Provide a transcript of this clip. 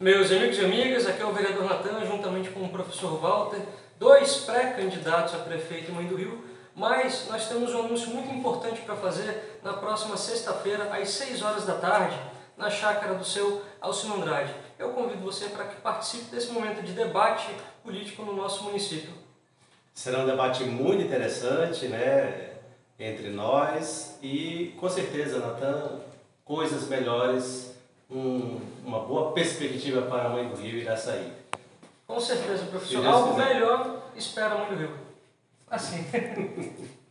Meus amigos e amigas, aqui é o vereador Natan, juntamente com o professor Walter, dois pré-candidatos a prefeito em Moinho do Rio, mas nós temos um anúncio muito importante para fazer na próxima sexta-feira, às 6 horas da tarde, na chácara do seu Alcino Andrade. Eu convido você para que participe desse momento de debate político no nosso município. Será um debate muito interessante, né, entre nós e, com certeza, Natan, coisas melhores, uma boa perspectiva para a Moinho do Rio irá sair. Com certeza, professor. Algo melhor espera a Moinho do Rio. Assim.